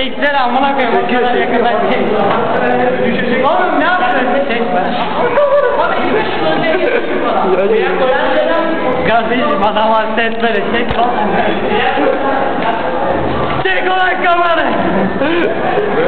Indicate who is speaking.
Speaker 1: Çeksene amına koyayım. O kadar yakından çek. Oğlum ne yapıyorsun? Çekme. Bana 25 yıl önce geçmiş bana. Kardeşim adam hasta etmeli. Çek lan. Çek ulan kamerayı.